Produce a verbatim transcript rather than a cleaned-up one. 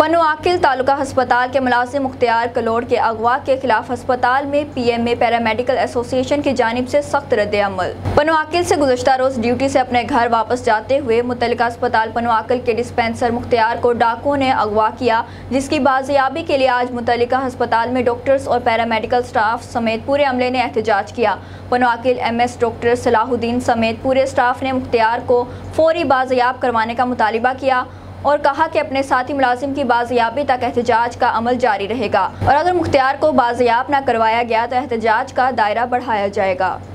पनुआकिल तालुका अस्पताल के मुलाजिम मुख्तियार कलोड़ के अगवा के खिलाफ अस्पताल में पीएमए पैरामेडिकल एसोसिएशन की जानिब से सख्त रद्द-ए-अमल। पनुआकिल से गुज़श्ता रोज ड्यूटी से अपने घर वापस जाते हुए मुतल्लिका अस्पताल पनुआकिल के डिस्पेंसर मुख्तियार को डाकुओं ने अगवा किया, जिसकी बाजियाबी के लिए आज मुतल्लिका अस्पताल में डॉक्टर्स और पैरामेडिकल स्टाफ समेत पूरे अमले ने एहतजाज किया। पनुआकिल एम एस डॉक्टर सलाहुद्दीन समेत पूरे स्टाफ ने मुख्तियार को फौरी बाजियाब करवाने का मुतालिबा किया और कहा कि अपने साथी मुलाजिम की बाजियाबी तक एहतजाज का अमल जारी रहेगा और अगर मुख्तियार को बाजियाब न करवाया गया तो एहतजाज का दायरा बढ़ाया जाएगा।